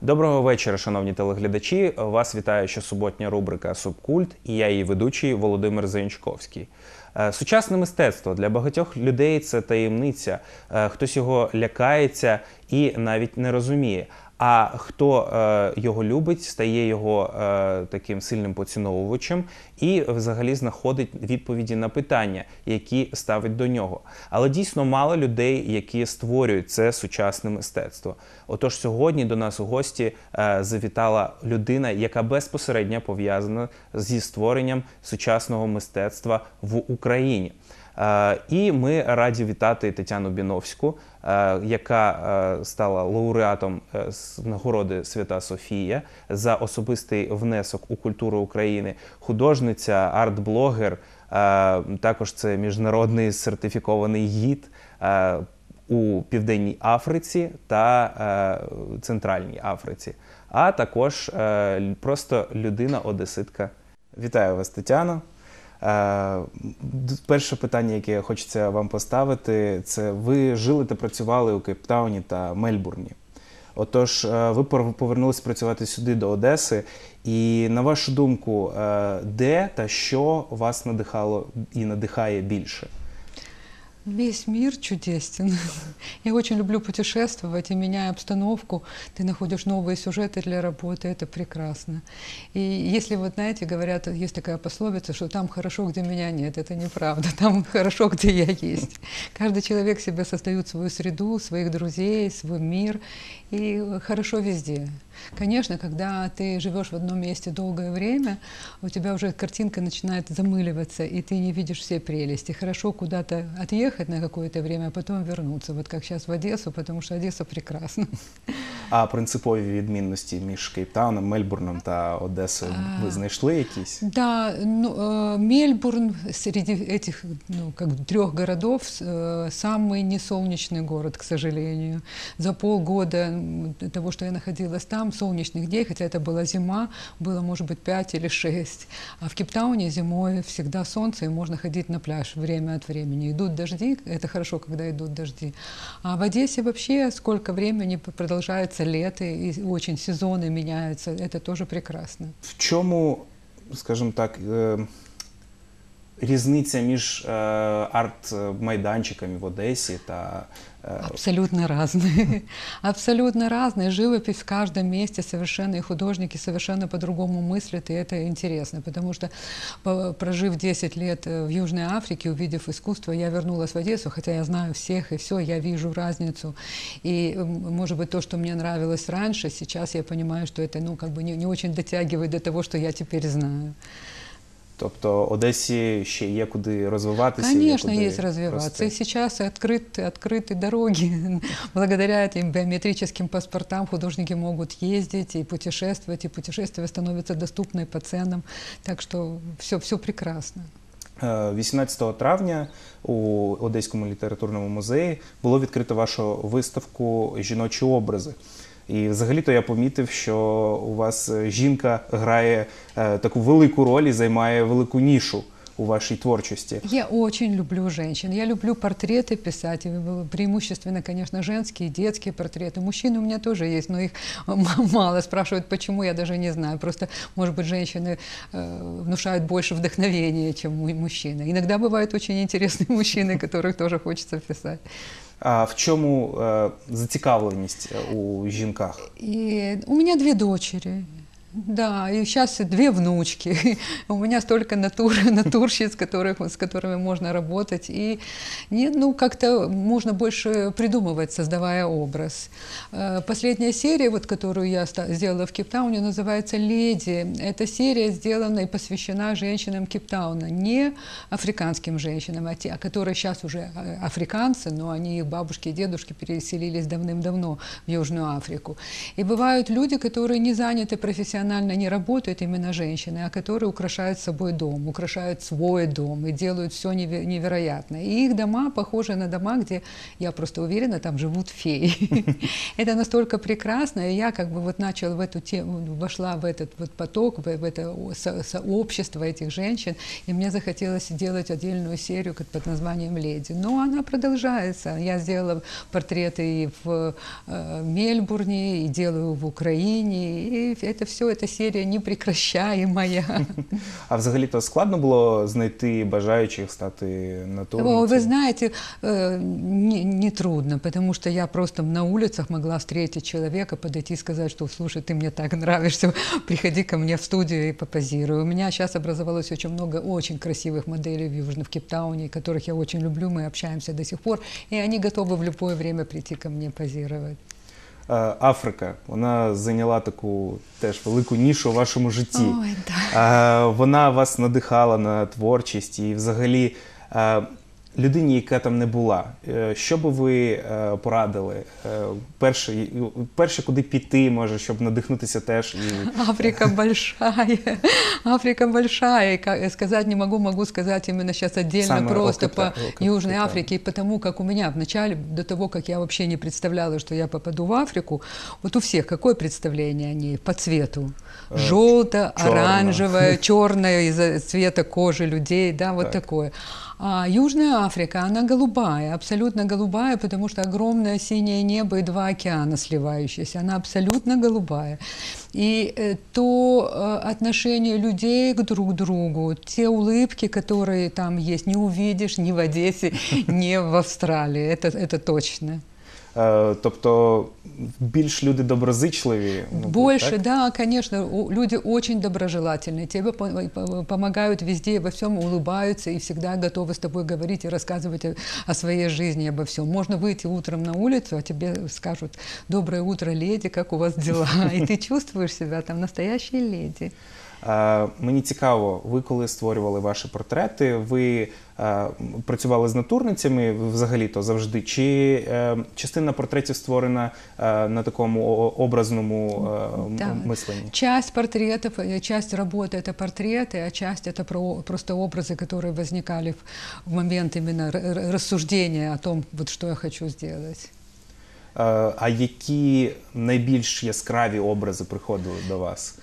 Доброго вечора, шановні телеглядачі. Вас вітає щосуботня рубрика «Субкульт» і я її ведучий Володимир Заянчковський. Сучасне мистецтво для багатьох людей – це таємниця. Хтось його лякається і навіть не розуміє. А хто його любить, стає його таким сильним поціновувачем і взагалі знаходить відповіді на питання, які ставить до нього. Але дійсно мало людей, які створюють це сучасне мистецтво. Отож сьогодні до нас у гості завітала людина, яка безпосередньо пов'язана зі створенням сучасного мистецтва в Україні. І ми раді вітати Тетяну Біновську, яка стала лауреатом нагороди «Свята Софія» за особистий внесок у культуру України, художниця, арт-блогер, також це міжнародний сертифікований гід у Південній Африці та Центральній Африці, а також просто людина-одеситка. Вітаю вас, Тетяно. Перше питання, яке хочеться вам поставити, це ви жили та працювали у Кейптауні та Мельбурні. Отож, ви повернулися працювати сюди, до Одеси. І, на вашу думку, де та що вас надихало і надихає більше? Весь мир чудесен. Я очень люблю путешествовать, и меняя обстановку, ты находишь новые сюжеты для работы, это прекрасно. И если, вот знаете, говорят, есть такая пословица, что там хорошо, где меня нет, это неправда, там хорошо, где я есть. Каждый человек себе создает свою среду, своих друзей, свой мир, и хорошо везде. Конечно, когда ты живешь в одном месте долгое время, у тебя уже картинка начинает замыливаться, и ты не видишь все прелести. Хорошо куда-то отъехать на какое-то время, а потом вернуться, вот как сейчас в Одессу, потому что Одесса прекрасна. А принципові відмінності між Кейптауном, Мельбурном та Одесою ви знайшли якісь? Да, Мельбурн среди этих трех городов самый несолнечный город, к сожалению. За полгода того, что я находилась там, солнечных дней, хотя это была зима, было, может быть, 5 или 6. А в Кейптауне зимой всегда солнце, и можно ходить на пляж время от времени. Идут дожди, это хорошо, когда идут дожди. А в Одессе вообще сколько времени продолжается лето, и очень сезоны меняются, это тоже прекрасно. В чому, скажімо так, різниця між арт-майданчиками в Одесі та... Абсолютно разные. Абсолютно разные. Живопись в каждом месте совершенно, и художники совершенно по-другому мыслят, и это интересно, потому что, прожив 10 лет в Южной Африке, увидев искусство, я вернулась в Одессу, хотя я знаю всех и все, я вижу разницу. И, может быть, то, что мне нравилось раньше, сейчас я понимаю, что это, не очень дотягивает до того, что я теперь знаю. Тобто Одесі ще є куди розвиватися? Конечно, есть развиваться. И сейчас открыты дороги. Благодаря этим биометрическим паспортам художники могут ездить и путешествовать путешествия становятся доступны по ценам. Так что все прекрасно. 18 травня у Одеському літературному музеї було відкрито вашу виставку «Жіночі образи». І взагалі-то я помітив, що у вас жінка грає таку велику роль і займає велику нішу у вашей творчости. Я очень люблю женщин. Я люблю портреты писать, преимущественно, конечно, женские, детские портреты. Мужчины у меня тоже есть, но их мало. Спрашивают, почему, я даже не знаю. Просто, может быть, женщины внушают больше вдохновения, чем мужчины. Иногда бывают очень интересные мужчины, которых тоже хочется писать. А в чому зацікавленість у жінках? У меня 2 дочери. Да, и сейчас 2 внучки. У меня столько натурщиц, с которыми можно работать. И как-то можно больше придумывать, создавая образ. Последняя серия, которую я сделала в Кейптауне, называется «Леди». Эта серия сделана и посвящена женщинам Кейптауна. Не африканским женщинам, которые сейчас уже африканцы, но они, их бабушки и дедушки, переселились давным-давно в Южную Африку. И бывают люди, которые не заняты профессионально профессионально не работают именно женщины, а которые украшают собой дом, украшают свой дом и делают все невероятное. И их дома похожи на дома, где, я просто уверена, там живут феи. Это настолько прекрасно, и я как бы вот начала в эту тему, вошла в этот вот поток, в это сообщество этих женщин, и мне захотелось делать отдельную серию под названием «Леди». Но она продолжается. Я сделала портреты и в Мельбурне, и делаю в Україні, і це все, ця серія непрекращаемая. А взагалі-то складно було знайти бажаючих стати натурницею? Вы знаете, не трудно, потому что я просто на улицах могла встретить человека, подойти и сказать, что, слушай, ты мне так нравишься, приходи ко мне в студию и попозируй. У меня сейчас образовалось очень много очень красивых моделей в Кейптауне, которых я очень люблю, мы общаемся до сих пор, и они готовы в любое время прийти ко мне позировать. Африка, вона зайняла таку теж велику нішу у вашому житті. Ой, да. Вона вас надихала на творчість і взагалі людині, яка там не була. Що би ви порадили? Перше, куди піти, може, щоб надихнутися теж? І... Африка большая, Африка большая. И сказать не могу, могу сказать именно сейчас отдельно Самое просто по Южной Капитан. Африке, и потому как у меня вначале, до того, как я вообще не представляла, что я попаду в Африку, вот у всех какое представление о ней по цвету? Желто, оранжевое, черное из-за цвета кожи людей, да, вот Так. такое. А Южная Африка, она голубая, абсолютно голубая, потому что огромное синее небо и два океана сливающиеся. Она абсолютно голубая. И то отношение людей друг к другу, те улыбки, которые там есть, не увидишь ни в Одессе, ни в Австралии. Это точно. Тобто більш люди доброзичливі? мабуть, Больше, так? да, конечно, люди очень доброжелательные, тебе помогают везде и во всем, улыбаются и всегда готовы с тобой говорить и рассказывать о своей жизни, обо всем. Можно выйти утром на улицу, а тебе скажут: «Доброе утро, леди, как у вас дела?» И ты чувствуешь себя там настоящей леди. Мені цікаво, ви коли створювали ваші портрети, ви працювали з натурницями взагалі-то завжди, чи частина портретів створена на такому образному Да. мисленні? Часть портретов, часть работы — это портреты, а часть — это просто образы, которые возникали в момент именно рассуждения о том, вот что я хочу сделать. А які найбільш яскраві образи приходили до вас?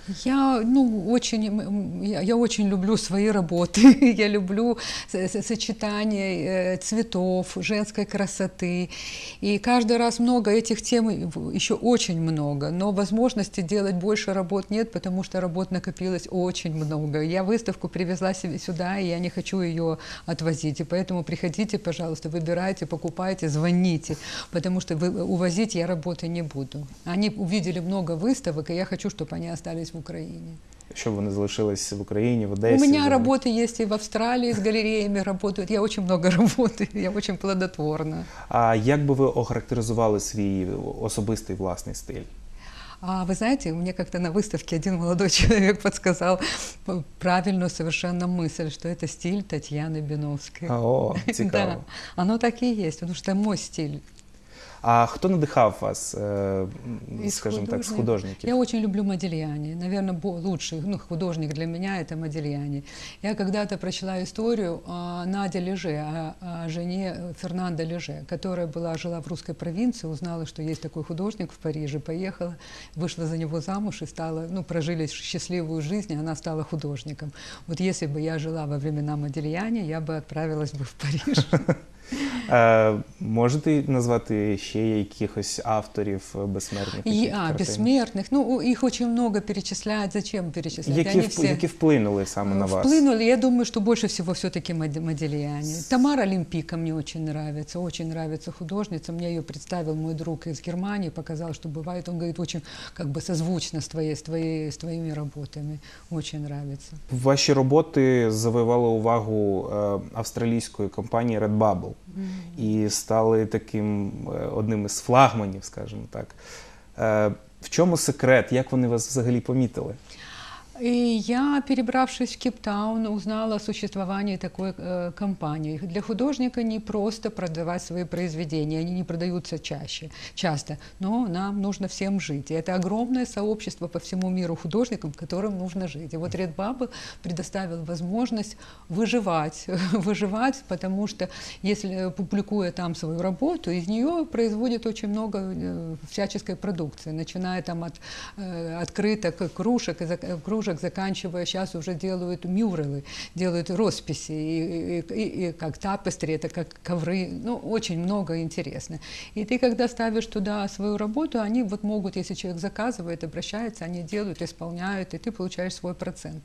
Я очень люблю свои работы. Я люблю сочетание цветов, женской красоты. И каждый раз много этих тем, еще очень много. Но возможности делать больше работ нет, потому что работ накопилось очень много. Я выставку привезла себе сюда, и я не хочу ее отвозить. И поэтому приходите, пожалуйста, выбирайте, покупайте, звоните, потому что увозить я работы не буду. Они увидели много выставок, и я хочу, чтобы они остались в Украине. Щоб вони залишились в Україні, в Одесі? У меня взагалі? работы есть и в Австралии с галереями работают. Я очень много работаю, я очень плодотворна. А як би ви охарактеризували свій особистий власний стиль? А вы знаете, мне как-то на выставке один молодой человек подсказал правильную совершенно мысль, что это стиль Татьяны Биновской. О, цікаво. Да, оно так и есть, потому что это мой стиль. А хто надихав вас, скажімо так, з художников. художників? Я очень люблю Модильяни. Наверное, лучший художник для меня — это Модильяни. Я когда-то прочла историю о Наде Леже, о жене Фернандо Леже, которая жила в русской провинции, узнала, что есть такой художник в Париже, поехала, вышла за него замуж и прожили счастливую жизнь, и она стала художником. Вот если бы я жила во времена Модильяни, я бы отправилась бы в Париж. Можете назвати ще якихось авторів безсмертних? Бессмертных. Их очень много перечислять. Зачем перечислять? Які вплинули саме на вас? Вплынули, я думаю, что больше всего все-таки Модильяни. Тамара Олимпика мне очень нравится художница. Мне ее представил мой друг из Германии, показал, что бывает. Он говорит, очень созвучно с твоими работами. Очень нравится. Ваші роботи завоювали увагу австралійської компанії Redbubble і стали таким одним із флагманів, скажімо так. В чому секрет? Як вони вас взагалі помітили? И я, перебравшись в Кейптаун, узнала о существовании такой компании. Для художника не просто продавать свои произведения, они не продаются часто, но нам нужно всем жить. И это огромное сообщество по всему миру художникам, которым нужно жить. И вот Redbubble предоставил возможность выживать, потому что если публикуя там свою работу, из нее производят очень много всяческой продукции, начиная там от открыток, кружек, заканчивая, сейчас уже делают мюралы, делают росписи, и как тапестри, это как ковры, ну, очень много интересно. И ты, когда ставишь туда свою работу, они вот могут, если человек заказывает, обращается, они делают, исполняют, и ты получаешь свой процент.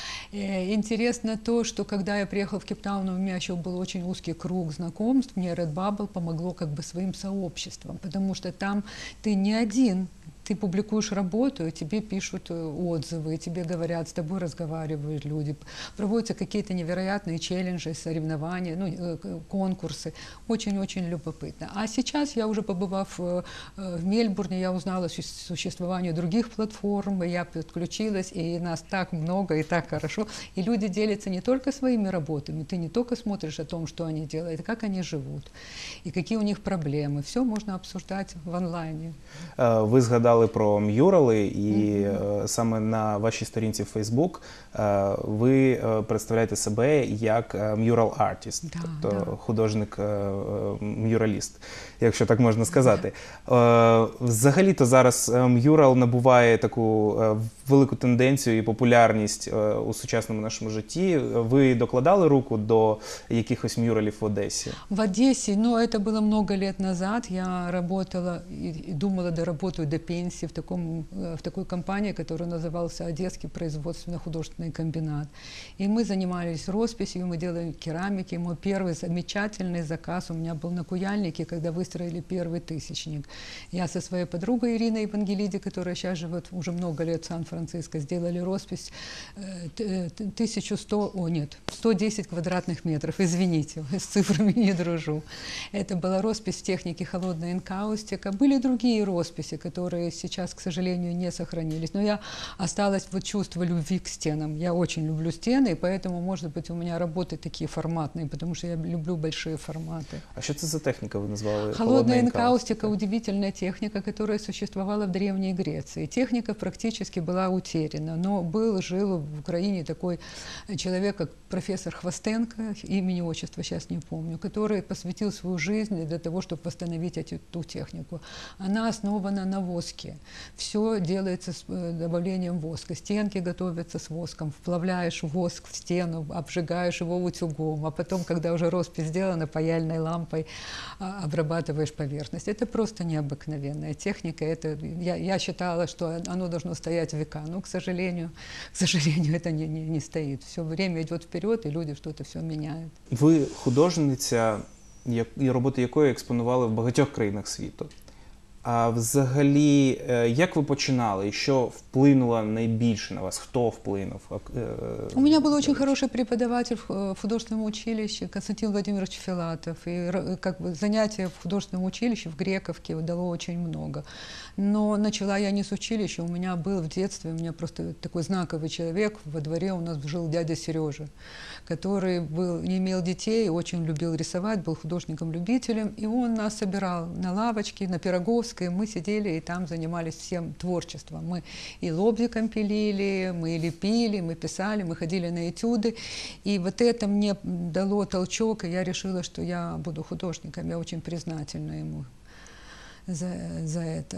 Интересно то, что когда я приехала в Кейптаун, у меня еще был очень узкий круг знакомств, мне Redbubble помогло как бы своим сообществом, потому что там ты не один. Ты публикуешь работу, и тебе пишут отзывы, и тебе говорят, с тобой разговаривают люди. Проводятся какие-то невероятные челленджи, соревнования, ну, конкурсы. Очень-очень любопытно. А сейчас я уже, побывав в Мельбурне, я узнала о существовании других платформ, и я подключилась, и нас так много, и так хорошо. И люди делятся не только своими работами, ты не только смотришь о том, что они делают, а как они живут, и какие у них проблемы. Все можно обсуждать в онлайне. Ви згадали про м'юрали, і саме на вашій сторінці в Facebook ви представляєте себе як м'юрал артіст, тобто художник-м'юраліст, якщо так можна сказати. Взагалі-то зараз м'юрал набуває таку велику тенденцію і популярність у сучасному нашому житті. Ви докладали руку до якихось м'юралів в Одесі? В Одессе, ну, это было много лет назад. Я работала и думала, доработаю до пенсии в такой компании, которая назывался Одесский производственно-художественный комбинат. И мы занимались росписью, мы делали керамики. Мой первый замечательный заказ у меня был на Куяльнике, когда выстроили первый тысячник. Я со своей подругой Ириной Евангелиди, которая сейчас живет уже много лет в Сан-Франциско, сделали роспись 110 квадратных метров. Извините, с цифрами не дружу. Это была роспись в технике холодная энкаустика. Были другие росписи, которые сейчас, к сожалению, не сохранились. Но я осталась вот чувство любви к стенам. Я очень люблю стены, и поэтому, может быть, у меня работы такие форматные, потому что я люблю большие форматы. А что это за техника вы назвали? Холодная энкаустика – удивительная техника, которая существовала в Древней Греции. Техника практически была утеряна, но жил в Украине такой человек, как профессор Хвостенко, имени, отчества сейчас не помню, который посвятил свою жизнь для того, чтобы восстановить эту технику. Она основана на воске. Все делается с добавлением воска. Стенки готовятся с воском. Вплавляешь воск в стену, обжигаешь его утюгом, а потом, когда уже роспись сделана, паяльной лампой обрабатываешь поверхность. Это просто необыкновенная техника. Я считала, что оно должно стоять века. Но, к сожалению, это не стоит. Все время идет вперед, и люди что-то все меняют. Ви художниця, роботи якої експонували в багатьох країнах світу. А взагалі, як ви починали? І що вплинуло найбільше на вас? Хто вплинув? У меня был очень хороший преподаватель в художественном училище, Константин Владимирович Филатов. И как бы занятия в художественном училище, в Грековке, дало очень много. Но начала я не с училища. У меня был в детстве, у меня просто такой знаковый человек. Во дворе у нас жил дядя Сережа, который не имел детей, очень любил рисовать, был художником-любителем. И он нас собирал на лавочке, на Пироговской. Мы сидели и там занимались всем творчеством. Мы и лобзиком пилили, мы лепили, мы писали, мы ходили на этюды. И вот это мне дало толчок, и я решила, что я буду художником. Я очень признательна ему за это.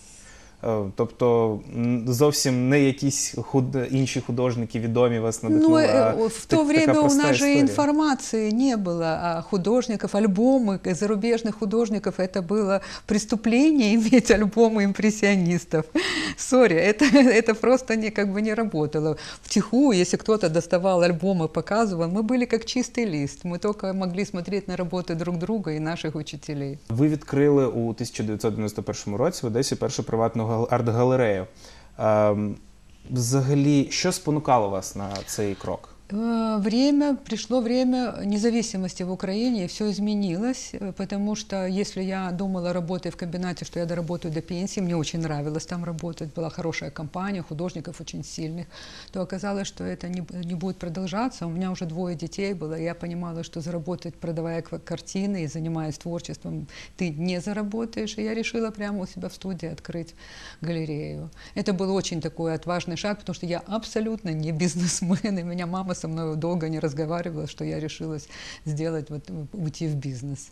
Тобто зовсім не якісь інші художники відомі вас надихнули, а в то время у нас же информации не было о художниках, альбомы зарубежных художников. Это было преступление иметь альбомы импрессионистов. Сори, это просто не работало. Втихую, если кто-то доставал альбомы, показывал, мы были как чистый лист. Мы только могли смотреть на работы друг друга и наших учителей. Ви відкрили у 1991 році в Одесі першу приватну арт-галерею. Взагалі, що спонукало вас на цей крок? Пришло время независимости в Украине, и все изменилось, потому что если я думала, работая в комбинате, что я доработаю до пенсии, мне очень нравилось там работать, была хорошая компания, художников очень сильных, то оказалось, что это не будет продолжаться. У меня уже 2 детей было, и я понимала, что заработать, продавая картины и занимаясь творчеством, ты не заработаешь, и я решила прямо у себя в студии открыть галерею. Это был очень такой отважный шаг, потому что я абсолютно не бизнесмен, и меня мама со мной долго не разговаривала, что я решилась сделать, уйти в бізнес.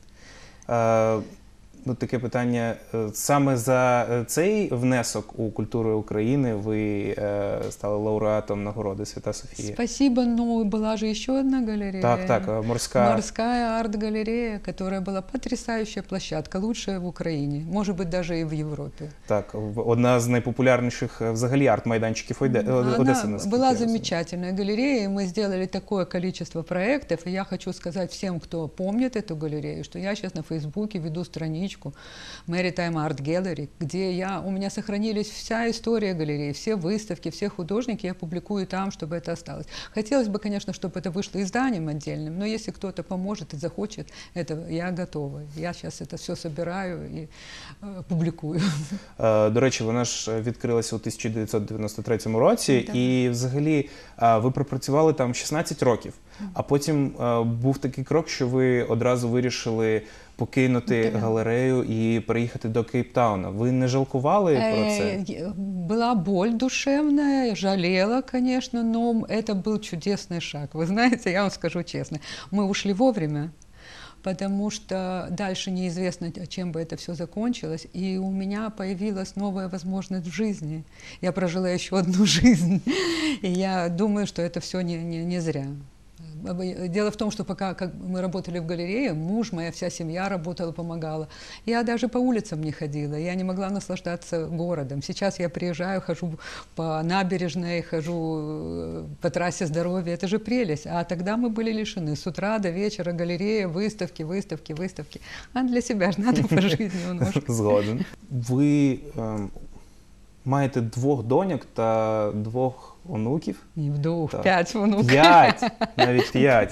Таке питання. Саме за цей внесок у культуру України ви стали лауреатом нагороди Свята Софія? Спасибо, но была же еще одна галерея. Так, морська. Морская арт-галерея, которая была потрясающая площадка, лучшая в Украине, может быть, даже и в Европе. Так, одна з найпопулярніших взагалі арт-майданчиків Одеси. Она была замечательная галерея, и мы сделали такое количество проектов, и я хочу сказать всем, кто помнит эту галерею, что я сейчас на Фейсбуке веду страничку Maritime Art Gallery, где у меня сохранились вся история галереи, все выставки, все художники, я публикую там, чтобы это осталось. Хотелось бы, конечно, чтобы это вышло изданием отдельным, но если кто-то поможет и захочет этого, я готова. Я сейчас это все собираю и публікую. До речі, вона ж відкрилася у 1993 році, Так. І взагалі ви пропрацювали там 16 років, а потім був такий крок, що ви одразу вирішили покинути галерею і переїхати до Кейптауна. Ви не жалкували про це? Была боль душевная, жалела, конечно, но это был чудесный шаг. Вы знаете, я вам скажу честно, мы ушли вовремя, потому что дальше неизвестно, чем бы это все закончилось, и у меня появилась новая возможность в жизни. Я прожила еще одну жизнь, и я думаю, что это все не зря. Дело в том, что пока мы работали в галерее, муж, моя вся семья работала, помогала. Я даже по улицам не ходила, я не могла наслаждаться городом. Сейчас я приезжаю, хожу по набережной, хожу по трассе здоровья, это же прелесть. А тогда мы были лишены с утра до вечера галерея, выставки, выставки, выставки. А для себя же надо пожить немножко. Згоден. Ви маєте 2 доньок та 2 онуків. Не в 2, Так. 5 внуків. 5, навіть 5.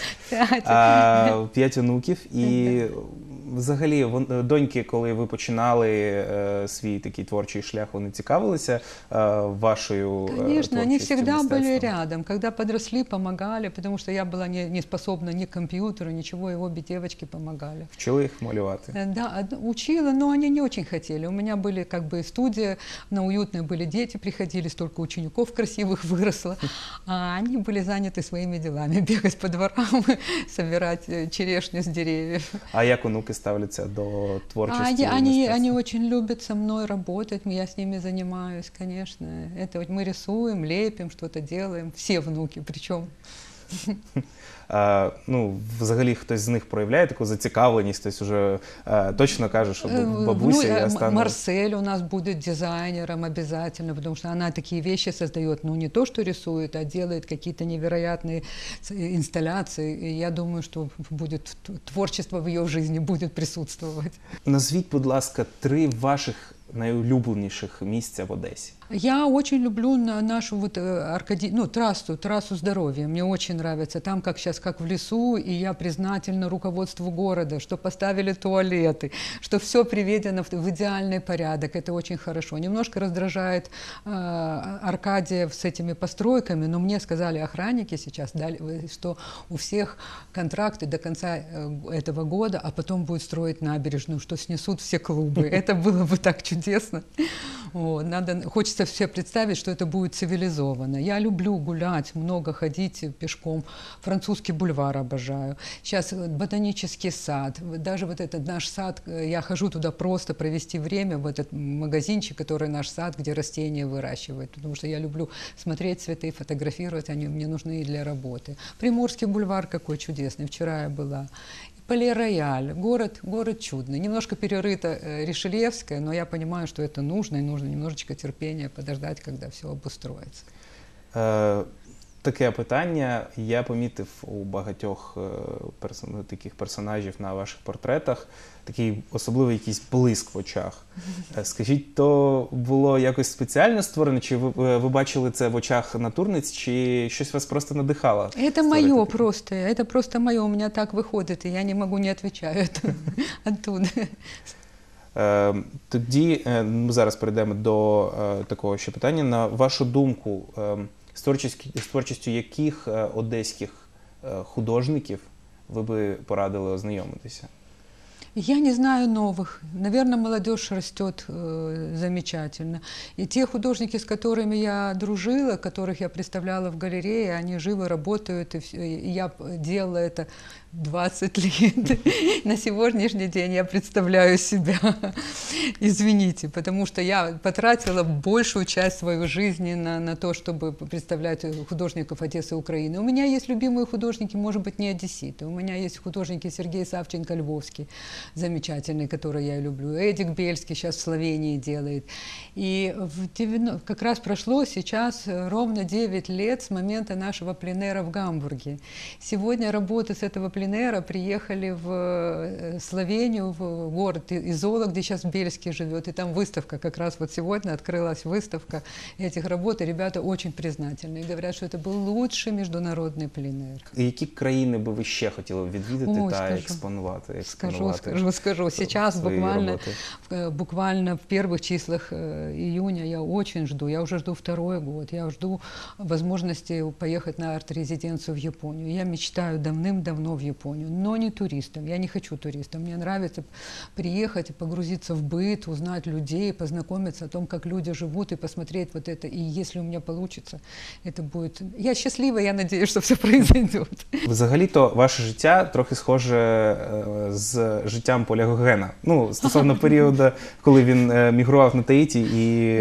5. 5 онуків. І взагалі, доньки, коли ви починали свій такий творчий шлях, вони цікавилися вашою Конечно, они творчістю, всегда были мистецтвом? рядом. Когда подросли, помогали, потому что я была не способна ни к компьютеру, ничего, и обе девочки помогали. Вчили їх малювати? Да, учила, но они не очень хотели. У меня были как бы студия, на уютной были дети, приходили, столько учеников красивых выросло, а они были заняты своими делами, бегать по дворам, собирать черешню с деревьев. А як онуки ставляться до творчості? Они очень любят со мной работать, я с ними занимаюсь, конечно. Это вот мы рисуем, лепим, что-то делаем, все внуки причем. Взагалі хтось з них проявляє таку зацікавленість, хтось уже точно каже, що бабуся, я стану... Марсель у нас будет дизайнером обязательно, потому что она такие вещи создает, не то, что рисует, а делает какие-то невероятные инсталляции. И я думаю, что творчество в ее жизни будет присутствовать. Назвіть, будь ласка, 3 ваших найулюбленіших місця в Одесі. Я очень люблю нашу трассу здоровья. Мне очень нравится. Там, как сейчас, как в лесу, и я признательна руководству города, что поставили туалеты, что все приведено в идеальный порядок. Это очень хорошо. Немножко раздражает Аркадия с этими постройками, но мне сказали охранники сейчас, что у всех контракты до конца этого года, а потом будет строить набережную, что снесут все клубы. Это было бы так чудесно. Хочется все представить, что это будет цивилизованно. Я люблю гулять, много ходить пешком. Французский бульвар обожаю. Сейчас ботанический сад. Даже вот этот наш сад, я хожу туда просто провести время, в этот магазинчик, который наш сад, где растения выращивают. Потому что я люблю смотреть цветы, фотографировать, они мне нужны и для работы. Приморский бульвар какой чудесный. Вчера я была. Пале-Рояль. Город чудный. Немножко перерыто Ришельевское, но я понимаю, что это нужно, и нужно немножечко терпения подождать, когда все обустроится. таке питання. Я помітив у багатьох таких персонажів на ваших портретах такий особливий якийсь блиск в очах. Скажіть, то було якось спеціально створено, чи ви бачили це в очах натурниць, чи щось вас просто надихало? Это мое просто, это просто мое, у меня так выходит, и я не могу, не отвечаю это оттуда. Тоді ми зараз перейдемо до такого ще питання. На вашу думку, з творчістю яких одеських художників ви би порадили ознайомитися? Я не знаю новых. Наверное, молодежь растет замечательно. И те художники, с которыми я дружила, которых я представляла в галерее, они живы, работают. И я делала это 20 лет. На сегодняшний день я представляю себя. Извините, потому что я потратила большую часть своей жизни на то, чтобы представлять художников Одессы и Украины. У меня есть любимые художники, может быть, не одесситы. У меня есть художники Сергей Савченко, Львовский, замечательный, который я люблю. Эдик Бельский сейчас в Словении делает. И как раз прошло сейчас ровно 9 лет с момента нашего пленэра в Гамбурге. Сегодня работы с этого пленэра приехали в Словению, в город Изола, где сейчас Бельский живет. И там выставка, как раз вот сегодня открылась выставка этих работ. И ребята очень признательны. И говорят, что это был лучший международный пленэр. Які країни би ви ще хотіли відвідати та експонувати? Скажу. Сейчас буквально в первых числах июня я очень жду, я уже жду второй год, я жду возможности поехать на арт-резиденцию в Японию. Я мечтаю давным-давно в Японию, но не туристом, я не хочу туристом. Мне нравится приехать и погрузиться в быт, узнать людей, познакомиться о том, как люди живут, и посмотреть вот это. И если у меня получится, это будет... Я счастлива, я надеюсь, что все произойдет. Взагалі-то ваше життя трохи схоже з життям Поля Гогена. Ну, стосовно періоду, коли він мігрував на Таїті і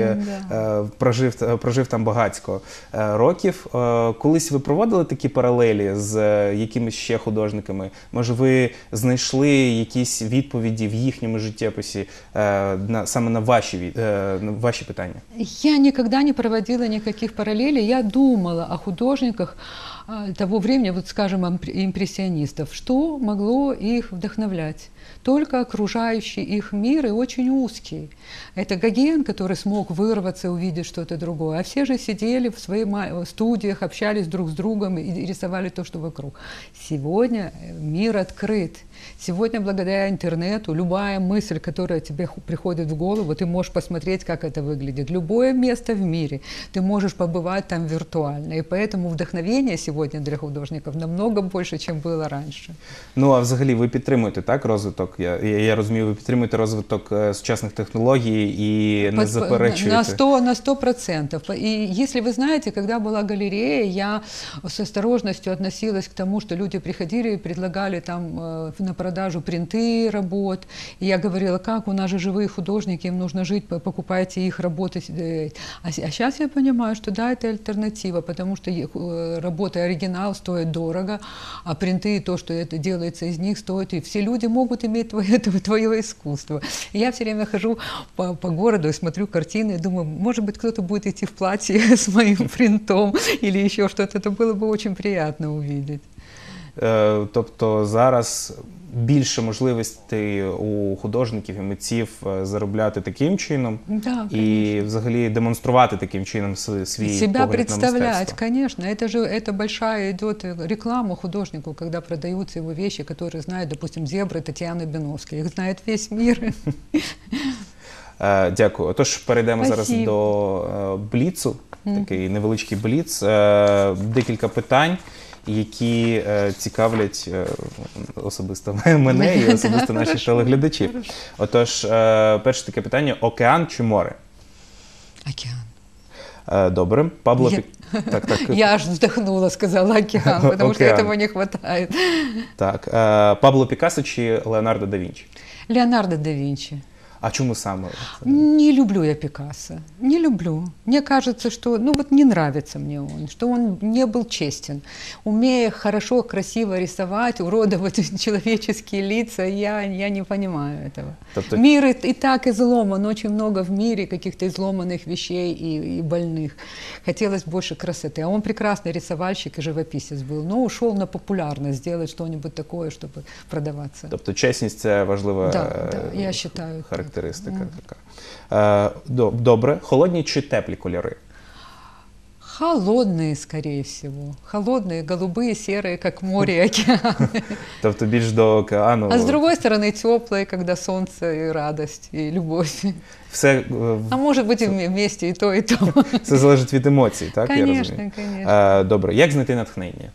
прожив там багатько років. Колись ви проводили такі паралелі з якимись ще художниками? Може, ви знайшли якісь відповіді в їхньому життєписі саме на ваші питання? Я никогда не проводила никаких параллелей. Я думала о художниках того времени, вот скажем, импрессионистов, что могло их вдохновлять. Только окружающий их мир и очень узкий. Это Гоген, который смог вырваться и увидеть что-то другое. А все же сидели в своих студиях, общались друг с другом и рисовали то, что вокруг. Сегодня мир открыт. Сегодня, благодаря интернету, любая мысль, которая тебе приходит в голову, ты можешь посмотреть, как это выглядит. Любое место в мире, ты можешь побывать там виртуально. И поэтому вдохновение сегодня для художников намного больше, чем было раньше. Ну, а взагалі ви підтримуєте, так, розвиток? Я розумію, ви підтримуєте розвиток сучасних технологій і не заперечуєте? На 100%. И если вы знаете, когда была галерея, я с осторожностью относилась к тому, что люди приходили и предлагали там на продажу принты работ. И я говорила, как, у нас же живые художники, им нужно жить, покупайте их работы. А сейчас я понимаю, что да, это альтернатива, потому что работа оригинал стоит дорого, а принты, то, что это делается из них, стоит, и все люди могут иметь твое искусство. И я все время хожу по городу и смотрю картины, и думаю, может быть, кто-то будет идти в платье с моим принтом или еще что-то, это было бы очень приятно увидеть. Тобто зараз більше можливостей у художників і митців заробляти таким чином, да, і взагалі демонструвати таким чином свій себя погляд представлять, на мистецтво. конечно. Это большая идет реклама художнику, когда продаются его вещи, которые знают, допустим, Зебры Татьяны Биновской. Их знает весь мир. Дякую. Отож, перейдемо зараз до бліцу, такий невеличкий бліц. Декілька питань, які цікавлять особисто мене і особисто наших телеглядачів. Отож, перше таке питання – океан чи море? Океан. Добре. Пабло Я аж вздохнула, сказала океан, потому что этого не хватает. Так. Пабло Пікассо чи Леонардо да Вінчі? Леонардо да Винчи. А чому саме? Не люблю я Пикассо, не люблю. Мне кажется, что, ну вот не нравится мне он, что он не был честен. Умея хорошо, красиво рисовать, уродовать человеческие лица, я не понимаю этого. Тобто- Мир и так изломан, очень много в мире каких-то изломанных вещей и больных. Хотелось больше красоты. А он прекрасный рисовальщик и живописец был, но ушел на популярность, сделать что-нибудь такое, чтобы продаваться. Тобто чесність – це важлива Да, я считаю. так. характеристика така. Добре. Холодні чи теплі кольори? Холодные, скорее всего. Холодные, голубые, серые, как море и океан. Тобто більш до океану. А с другой стороны, теплые, когда солнце и радость, и любовь. Все, А может быть, и вместе и то, и то. це залежить від емоцій, так? Я Конечно, розумію? конечно. Добре. Як знайти натхнення?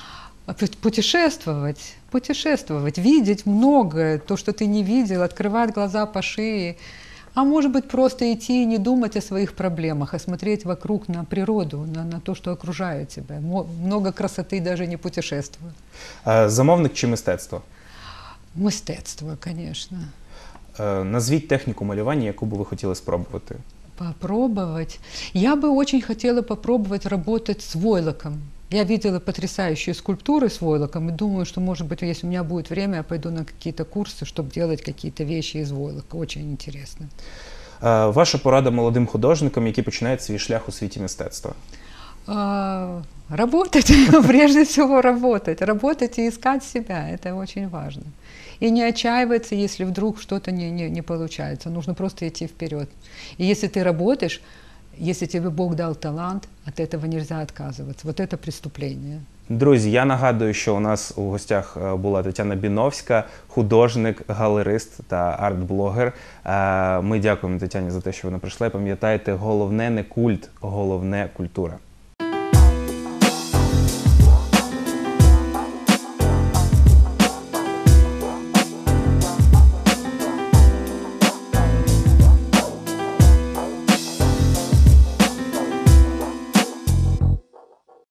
Путешествовать, видеть многое, то, что ты не видел, открывать глаза по шее. А может быть, просто идти и не думать о своих проблемах, а смотреть вокруг на природу, на то, что окружает тебя. Много красоты даже не путешествуя. Замовник чи мистецтво? Мистецтво, конечно. Назвіть техніку малювання, яку би ви хотіли спробувати. Попробовать. Я бы очень хотела попробовать работать с войлоком. Я видела потрясающие скульптуры с войлоком и думаю, что, может быть, если у меня будет время, я пойду на какие-то курсы, чтобы делать какие-то вещи из войлока. Очень интересно. Ваша порада молодим художникам, які починають свій шлях у світі мистецтва? Работать, прежде всего работать. Работать и искать себя, это очень важно. И не отчаиваться, если вдруг что-то не получается. Нужно просто идти вперед. И если ты работаешь, если тебе Бог дал талант, от этого нельзя отказываться. Вот это преступление. Друзі, я нагадую, що у нас у гостях була Тетяна Біновська, художник, галерист та арт-блогер. Ми дякуємо Тетяні за те, що вона прийшла. І пам'ятайте, головне не культ, головне культура.